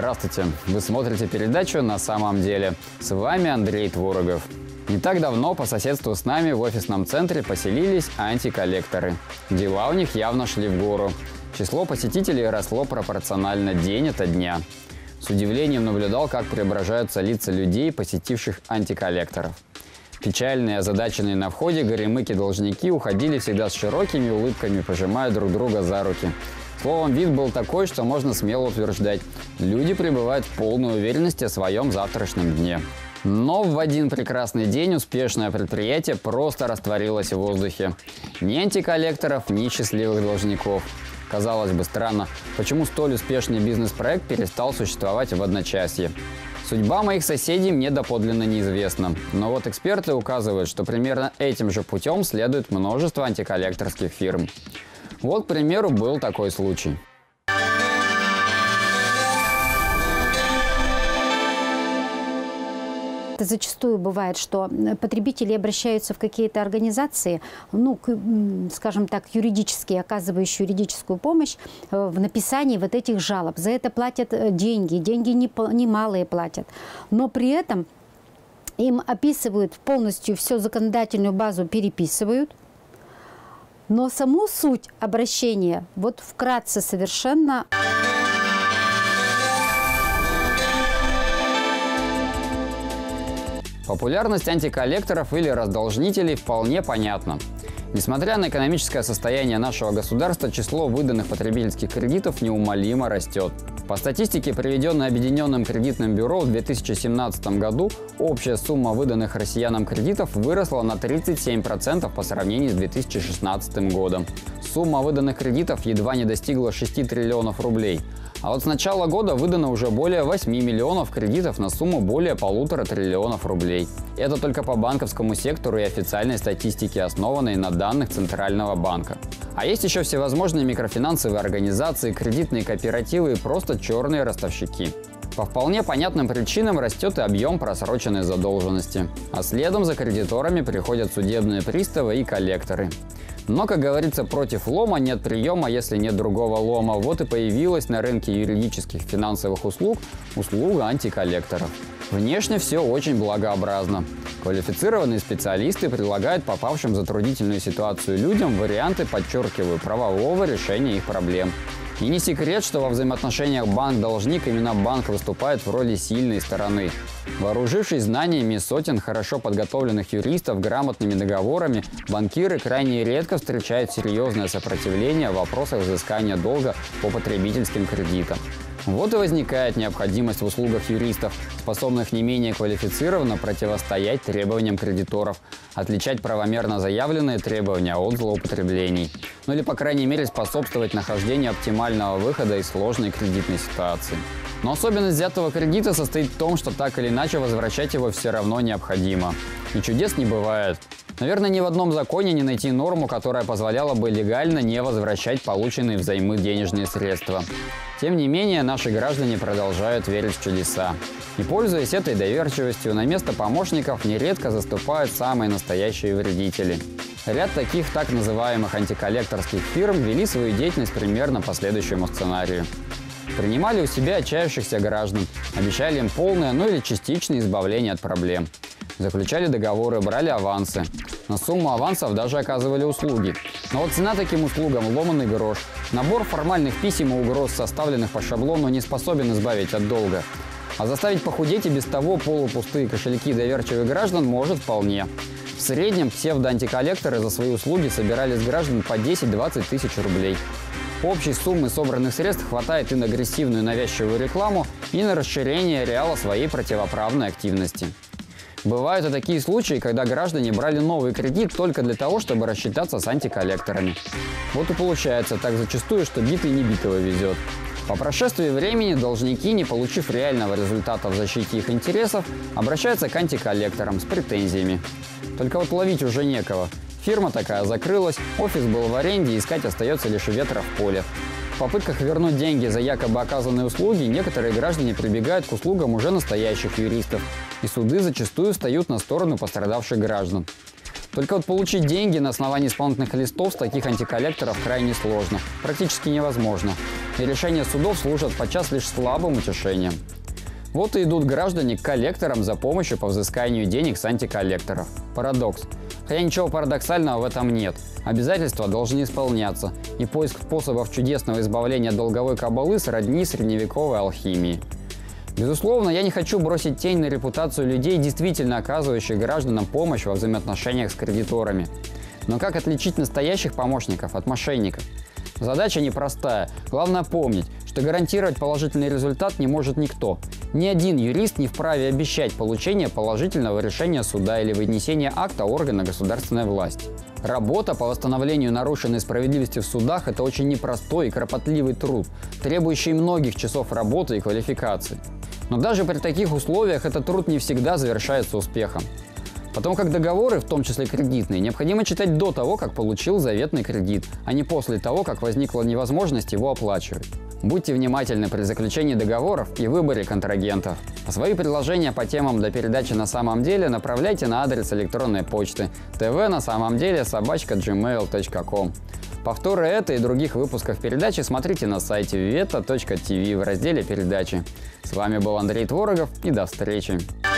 Здравствуйте! Вы смотрите передачу «На самом деле». С вами Андрей Творогов. Не так давно по соседству с нами в офисном центре поселились антиколлекторы. Дела у них явно шли в гору. Число посетителей росло пропорционально день ото дня. С удивлением наблюдал, как преображаются лица людей, посетивших антиколлекторов. Печальные, озадаченные на входе горемыки-должники уходили всегда с широкими улыбками, пожимая друг друга за руки. Словом, вид был такой, что можно смело утверждать – люди пребывают в полной уверенности о своем завтрашнем дне. Но в один прекрасный день успешное предприятие просто растворилось в воздухе. Ни антиколлекторов, ни счастливых должников. Казалось бы, странно, почему столь успешный бизнес-проект перестал существовать в одночасье. Судьба моих соседей мне доподлинно неизвестна. Но вот эксперты указывают, что примерно этим же путем следует множество антиколлекторских фирм. Вот, к примеру, был такой случай. Зачастую бывает, что потребители обращаются в какие-то организации, скажем так, юридические, оказывающие юридическую помощь в написании вот этих жалоб. За это платят деньги немалые платят. Но при этом им описывают полностью всю законодательную базу, переписывают. Но саму суть обращения вот вкратце совершенно... Популярность антиколлекторов или раздолжнителей вполне понятна. Несмотря на экономическое состояние нашего государства, число выданных потребительских кредитов неумолимо растет. По статистике, приведенной Объединенным кредитным бюро, в 2017 году общая сумма выданных россиянам кредитов выросла на 37% по сравнению с 2016 годом. Сумма выданных кредитов едва не достигла 6 триллионов рублей. А вот с начала года выдано уже более 8 миллионов кредитов на сумму более 1,5 триллионов рублей. Это только по банковскому сектору и официальной статистике, основанной на данных Центрального банка. А есть еще всевозможные микрофинансовые организации, кредитные кооперативы и просто черные ростовщики. По вполне понятным причинам растет и объем просроченной задолженности. А следом за кредиторами приходят судебные приставы и коллекторы. Но, как говорится, против лома нет приема, если нет другого лома. Вот и появилась на рынке юридических финансовых услуг услуга антиколлекторов. Внешне все очень благообразно. Квалифицированные специалисты предлагают попавшим в затруднительную ситуацию людям варианты, подчеркиваю, правового решения их проблем. И не секрет, что во взаимоотношениях банк-должник именно банк выступает в роли сильной стороны. Вооружившись знаниями сотен хорошо подготовленных юристов, грамотными договорами, банкиры крайне редко встречают серьезное сопротивление в вопросах взыскания долга по потребительским кредитам. Вот и возникает необходимость в услугах юристов, способных не менее квалифицированно противостоять требованиям кредиторов, отличать правомерно заявленные требования от злоупотреблений. Ну или, по крайней мере, способствовать нахождению оптимального выхода из сложной кредитной ситуации. Но особенность взятого кредита состоит в том, что так или иначе возвращать его все равно необходимо. И чудес не бывает. Наверное, ни в одном законе не найти норму, которая позволяла бы легально не возвращать полученные взаймы денежные средства. Тем не менее, наши граждане продолжают верить в чудеса. И, пользуясь этой доверчивостью, на место помощников нередко заступают самые настоящие вредители. Ряд таких так называемых антиколлекторских фирм вели свою деятельность примерно по следующему сценарию. Принимали у себя отчаявшихся граждан, обещали им полное, или частичное избавление от проблем. Заключали договоры, брали авансы. На сумму авансов даже оказывали услуги. Но вот цена таким услугам – ломаный грош. Набор формальных писем и угроз, составленных по шаблону, не способен избавить от долга. А заставить похудеть и без того полупустые кошельки доверчивых граждан может вполне. В среднем псевдоантиколлекторы за свои услуги собирали с граждан по 10-20 тысяч рублей. Общей суммы собранных средств хватает и на агрессивную навязчивую рекламу, и на расширение ареала своей противоправной активности. Бывают и такие случаи, когда граждане брали новый кредит только для того, чтобы рассчитаться с антиколлекторами. Вот и получается так зачастую, что битый не битого везет. По прошествии времени должники, не получив реального результата в защите их интересов, обращаются к антиколлекторам с претензиями. Только вот ловить уже некого. Фирма такая закрылась, офис был в аренде, искать остается лишь ветра в поле. В попытках вернуть деньги за якобы оказанные услуги некоторые граждане прибегают к услугам уже настоящих юристов, и суды зачастую встают на сторону пострадавших граждан. Только вот получить деньги на основании исполнительных листов с таких антиколлекторов крайне сложно, практически невозможно. И решения судов служат подчас лишь слабым утешением. Вот и идут граждане к коллекторам за помощью по взысканию денег с антиколлекторов. Парадокс. Хотя ничего парадоксального в этом нет. Обязательства должны исполняться, и поиск способов чудесного избавления от долговой кабалы сродни средневековой алхимии. Безусловно, я не хочу бросить тень на репутацию людей, действительно оказывающих гражданам помощь во взаимоотношениях с кредиторами. Но как отличить настоящих помощников от мошенников? Задача непростая. Главное помнить, что гарантировать положительный результат не может никто. Ни один юрист не вправе обещать получение положительного решения суда или вынесение акта органа государственной власти. Работа по восстановлению нарушенной справедливости в судах – это очень непростой и кропотливый труд, требующий многих часов работы и квалификации. Но даже при таких условиях этот труд не всегда завершается успехом. Потому как договоры, в том числе кредитные, необходимо читать до того, как получил заветный кредит, а не после того, как возникла невозможность его оплачивать. Будьте внимательны при заключении договоров и выборе контрагентов. А свои предложения по темам для передачи «На самом деле» направляйте на адрес электронной почты tvnasamomdelе@gmail.com. Повторы этой и других выпусков передачи смотрите на сайте viveta.tv в разделе «Передачи». С вами был Андрей Творогов, и до встречи!